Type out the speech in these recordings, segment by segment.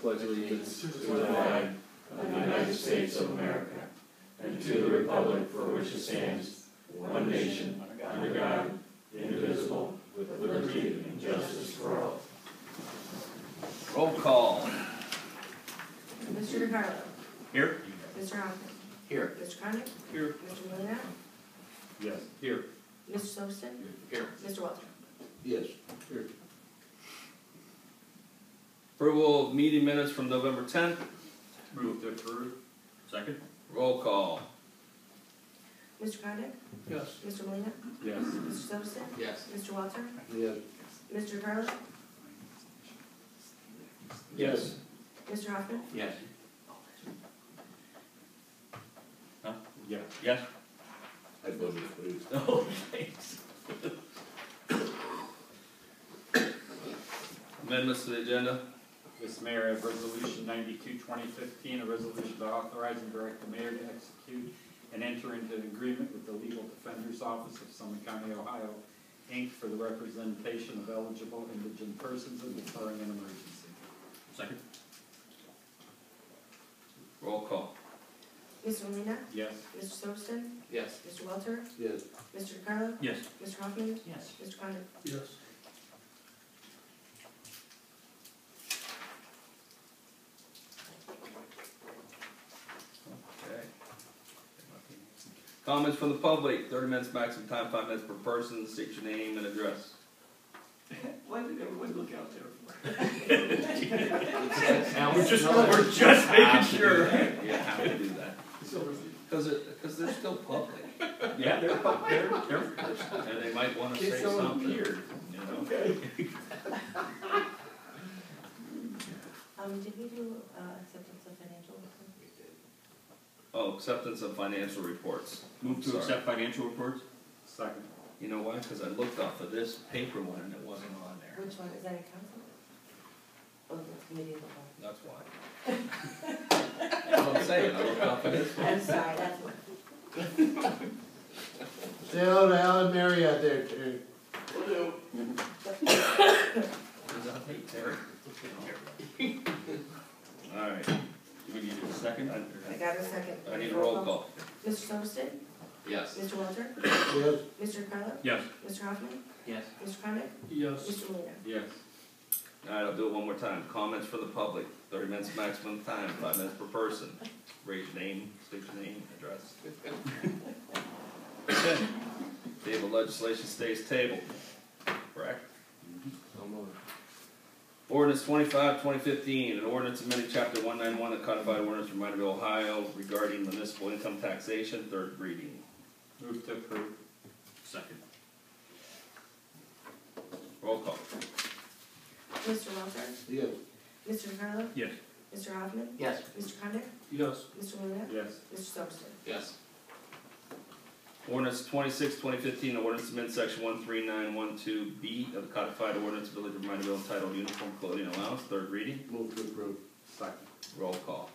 pledge allegiance to the flag of the United States of America and to the republic for which it stands, one nation, under God, indivisible, with liberty and justice for all. Roll call. Mr. DeCarlo. Here. Mr. Hoffman. Here. Mr. Connick. Here. Mr. Molina. Yes. Here. Mr. Silverstein. Here. Mr. Walter. Yes. Here. Approval of meeting minutes from November 10th. Move to approve. Second. Roll call. Mr. Connick. Yes. Mr. Molina. Yes. Mr. Silverstein. Yes. Mr. Walter. Yes. Mr. DeCarlo. Yes. Mr. Hoffman. Yes. Huh? Yeah. Yes. I voted please. Oh, thanks. Amendments to the agenda. Mr. Mayor, I have Resolution 92-2015, a resolution to authorize and direct the mayor to execute and enter into an agreement with the Legal Defender's Office of Summit County, Ohio, Inc. for the representation of eligible indigent persons in declaring an emergency. Second. Roll call. Mr. Molina. Yes. Mr. Silverstein. Yes. Mr. Walter. Yes. Mr. DeCarlo. Yes. Mr. Hoffman. Yes. Mr. Connick. Yes. Okay. Comments from the public. 30 minutes maximum time, 5 minutes per person. State your name and address. Why did everyone look out there for? Now We're just making sure. You have to do that. Because they're still public. Yeah, they're first. And they might want to It's say so something. weird. You know? Okay. Did we do acceptance of financial reports? Oh, acceptance of financial reports. Move to Sorry. accept financial reports? Second. You know why? Because I looked off of this paper one and it wasn't on there. Which one? Is that a council? Oh, the committee of the That's why. That's what I'm saying. I looked off of this whole. one. I'm sorry, that's what. Say hello to Alan Mary out there too. Is that hey, Terry? All right. Do we need a second? I got a second. I need a roll call. Mr. Silverstein. Yes. Mr. Walter. Yes. Mr. DeCarlo. Yes. Mr. Hoffman. Yes. Mr. Connick. Yes. Mr. Molina. Yes. All right, I'll do it one more time. Comments for the public. 30 minutes maximum time, 5 minutes per person. Raise your name, state your name, address. Okay. Table legislation stays tabled. Correct? Ordinance 25-2015, an ordinance amending chapter 191 of codified ordinance Reminderville, Ohio regarding municipal income taxation, third reading. Move to approve. Second. Roll call. Mr. Walter. Yes. Mr. DeCarlo. Yes. Mr. Hoffman. Yes. Mr. Connick. Yes. Mr. Molina. Yes. Mr. Silverstein. Yes. Ordinance 26-2015, ordinance amend section 13912B of the codified ordinance Village of Reminderville entitled Uniform Clothing Allowance, third reading. Move to approve. Second. Roll call.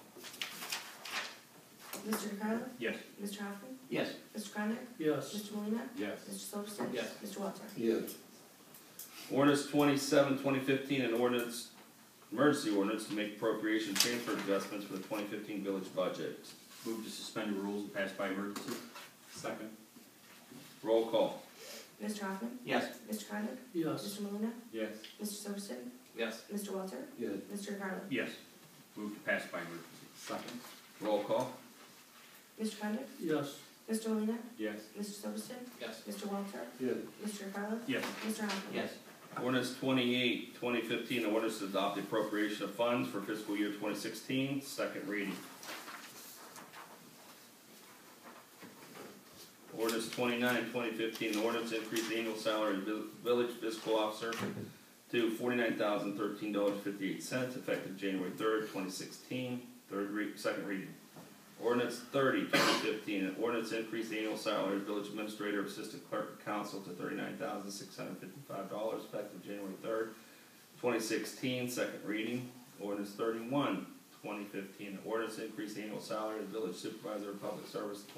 Mr. DeCarlo. Yes. Mr. Hoffman. Yes. Mr. Connick. Yes. Mr. Molina. Yes. Mr. Silverstein. Yes. Mr. Walter. Yes. Ordinance 27-2015, an ordinance, emergency ordinance to make appropriation transfer adjustments for the 2015 village budget. Move to suspend the rules and pass by emergency. Second. Roll call. Mr. Hoffman. Yes. Mr. Connick. Yes. Mr. Molina. Yes. Mr. Silverstein. Yes. Mr. Walter. Yes. Mr. DeCarlo. Yes. Move to pass by emergency. Second. Roll call. Mr. Connick. Yes. Mr. Molina. Yes. Mr. Silverstein. Yes. Mr. Walter. Yes. Mr. DeCarlo. Yes. Mr. Hoffman. Yes. Ordinance 28-2015, ordinance to adopt the appropriation of funds for fiscal year 2016, second reading. Ordinance 29-2015, ordinance to increase the annual salary of village fiscal officer to $49,013.58, effective January 3rd, 2016, second reading. Ordinance 30-2015, an ordinance to increase the annual salary of village administrator, assistant clerk, and council to $39,655, effective January 3rd, 2016, second reading. Ordinance 31-2015, ordinance to increase the annual salary of village supervisor of public service to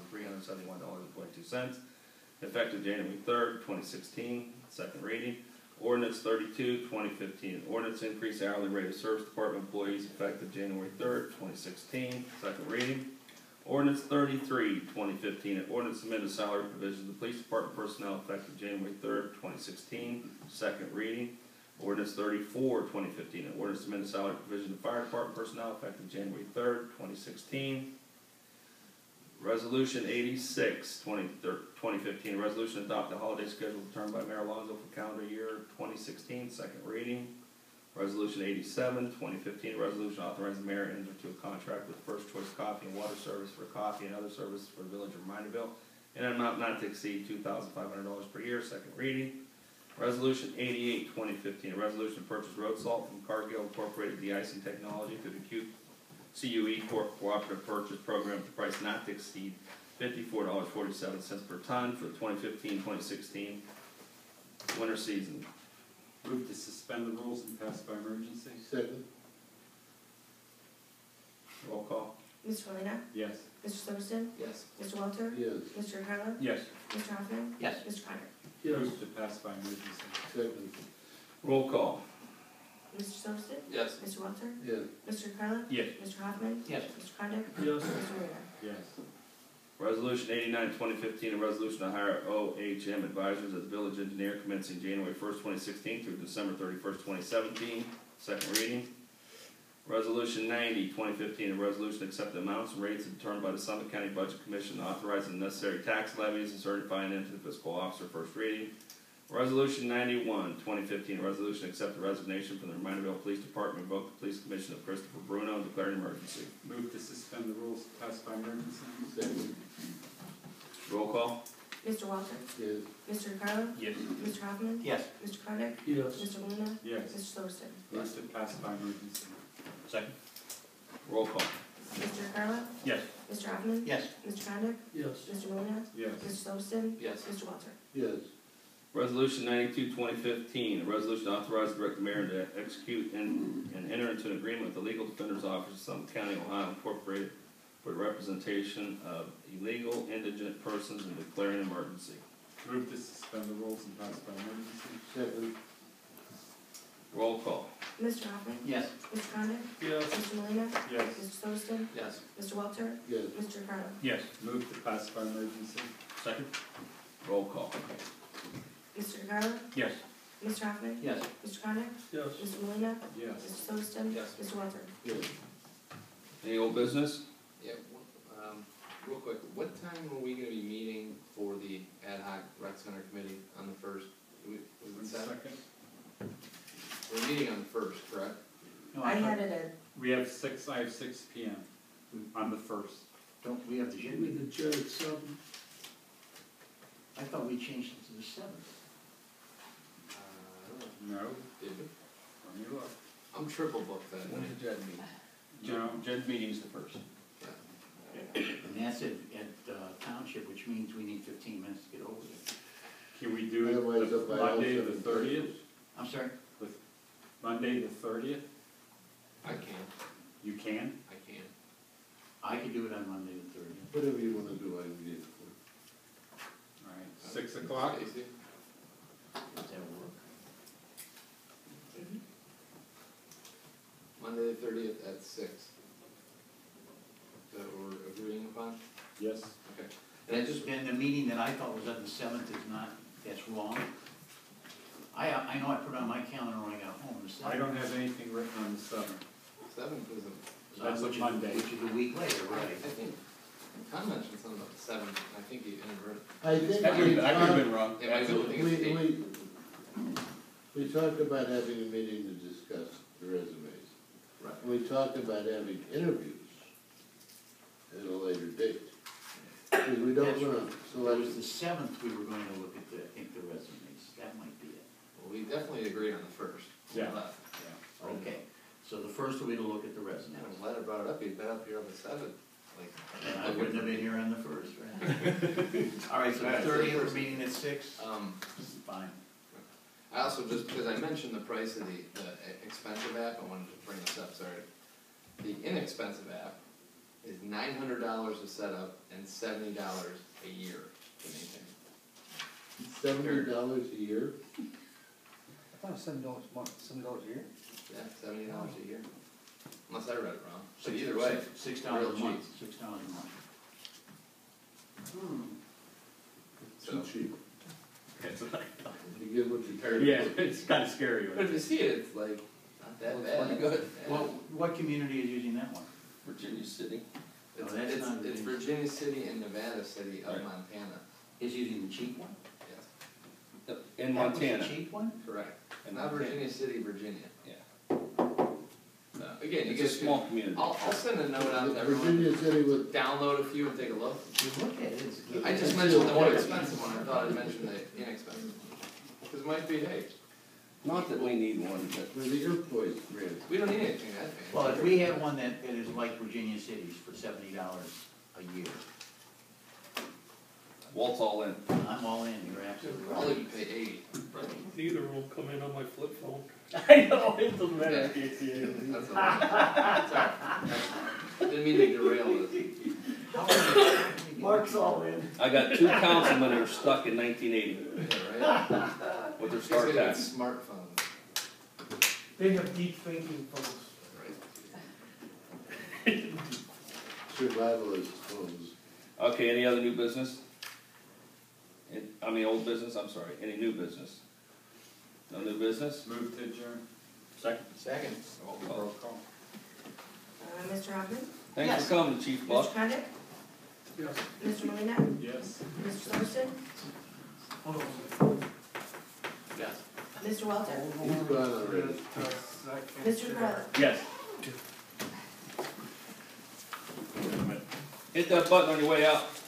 $27,371.22, effective January 3rd, 2016, second reading. Ordinance 32, 2015, an ordinance increase hourly rate of service department employees effective January 3rd, 2016, second reading. Ordinance 33, 2015, an ordinance amend the salary provisions of the police department personnel effective January 3rd, 2016, second reading. Ordinance 34, 2015, an ordinance amend the salary provision of the fire department personnel effective January 3rd, 2016. Resolution 86, 2015, a resolution to adopt the holiday schedule determined by Mayor Alonso for calendar year 2016, second reading. Resolution 87, 2015, a resolution authorizing the mayor to enter into a contract with First Choice Coffee and Water Service for coffee and other services for the village of Reminderville in an amount not to exceed $2,500 per year, second reading. Resolution 88, 2015, a resolution to purchase road salt from Cargill Incorporated De-icing Technology through the CUE Cooperative Purchase Program at the price not to exceed $54.47 per ton for the 2015-2016 winter season. Move to suspend the rules and pass by emergency. Second. Roll call. Mr. Molina, Yes. Mr. Summerson, Yes. Mr. Walter, Yes. Mr. Carlo, Yes. Mr. Hoffman, Yes. Mr. Conner. Move to pass by emergency. Second. Roll call. Mr. Summerson, Yes. Mr. Walter, Yes. Mr. Carlo, Yes. Mr. Hoffman, Yes. Mr. Conner, Yes. Mr. Molina. Yes. Resolution 89, 2015, a resolution to hire OHM advisors as village engineer commencing January 1st, 2016 through December 31st, 2017, second reading. Resolution 90, 2015, a resolution to accept the amounts and rates determined by the Summit County Budget Commission authorizing the necessary tax levies and certifying them to the fiscal officer, first reading. Resolution 91, 2015, a resolution to accept the resignation from the Reminderville Police Department, invoke the Police Commission of Christopher Bruno, and declare an emergency. Move to suspend the rules, pass by emergency. Second. Roll call. Mr. Walter, Yes. Mr. Carlo, Yes. Mr. Hoffman, Yes. Mr. Conner, Yes. Mr. Molina, Yes. Mr. Summerson. Move to pass by emergency. Second. Roll call. Mr. Carlo, Yes. Mr. Hoffman, Yes. Mr. Conner, Yes. Mr. Molina, Yes. Mr. Summerson, Yes. Mr. Walter. Yes. Resolution 92, 2015, a resolution to authorize the director mayor to execute and enter into an agreement with the Legal Defender's Office of Summit County, Ohio Incorporated for the representation of illegal indigent persons and declaring an emergency. Move to suspend the rules and pass by emergency. Second. Roll call. Mr. Hoffman, Yes. Mr. Conner, Yes. Mr. Molina, Yes. Mr. Summerson, Yes. Mr. Walter, Yes. Mr. Carlo. Yes. Move to pass by emergency. Second. Roll call. Mr. Carlo, Yes. Mr. Hoffman, Yes. Mr. Conner, Yes. Mr. Molina, Yes. Mr. Summerson, Yes. Mr. Walter. Yes. Any old business? Yeah, real quick, what time are we gonna be meeting for the ad hoc rec center committee on the first? Was One it seven? second. We're meeting on the first, correct? No, I thought- had it at, We have I have 6 PM on the first. Don't we have the Should we gym? the chair at 7? I thought we changed it to the 7th. I don't know, No, did we? let me look. I'm triple booked that night. JED meeting? No. JED meeting's the first. And that's at Township, which means we need 15 minutes to get over there. Can we do Otherwise, it up by Monday all the 7:30. 30th? I'm sorry? Monday the 30th? I can, You can? I can. I could do it on Monday the 30th. Whatever you wanna do, I can get it for. All right, 6 o'clock? Stacy? Does that work? Monday the 30th at 6. Is that what we're agreeing upon? Yes. Okay. And I just, Then the meeting that I thought was on the 7th is not, that's wrong. I know I put it on my calendar when I got home, the 7th. I don't have anything written on the 7th. 7th isn't, That's a which is- Monday. Which is a week later, I right? think, Tom mentioned something about the 7th, I think he inadvertent. I think I could have been wrong. Yeah, I do think it's 8. we talked about having a meeting to discuss the resumes. Right. We talked about having interviews at a later date. Because we don't That's want to So it was select, the 7th we were going to look at the, I think, the resumes. That might be it. Well, we definitely agreed on the first. Yeah. Left. Yeah. Okay, so the first will be to look at the resumes. And I'm glad I brought it up, he's been up here on the 7th, like. And I wouldn't have been here on the 1st, right? All right, so the 30th, we're meeting at 6? Fine. I also, just because I mentioned the price of the expensive app, I wanted to bring this up, sorry. The inexpensive app is $900 to set up and $70 a year to maintain. $70 a year. $7 a month, $7 a year? Yeah, $70 a year. Unless I read it wrong. But either way, $6 real a month, cheap. $6 a month. So, cheap. That's what I thought. You get what you pay. Yeah, it's kinda scary. but if you see it, it's like, not that bad. Pretty good. Yeah. Well, what community is using that one? Virginia City. It's, Oh, that's it's, not it's Virginia. Virginia City and Nevada City of Right. Montana. Is using the cheap one? Yes, In That was the Montana. cheap one? correct. In Not Montana. Virginia City, Virginia. Yeah. Again, you It's a guys small can, community. I'll send a note out to everyone. Virginia City with, Download a few and take a look. You look at it, it's. I just mentioned the more expensive one, I thought I'd mention the inexpensive one. Cause it might be, hey, Not that we need one, but for the employees, really. we don't need anything that fancy. Well, if we had one that is like Virginia City's for $70 a year, Walt's all in. I'm all in, you're absolutely I'll right. even pay 80. Neither will come in on my flip phone. I know, it doesn't matter. That's a lot. Sorry. Didn't mean to derail this. Mark's all in. I got 2 councilmen that are stuck in 1980 Yeah, right? with their These start guys got tax. smartphones. They have deep thinking, folks. Right. Survival is closed. Okay, any other new business? Old business, I'm sorry, any new business? No new business? Move to adjourn. Second. Roll call. Mr. Hoffman? Thanks Yes. for coming, Chief Buck. Mr. Condit? Yes. Mr. Molina, Yes. Mr. Sorensen? Hold on. Yes. Mr. Walter? He's gone already. Mr. Correll? Yes. Hit that button on your way out.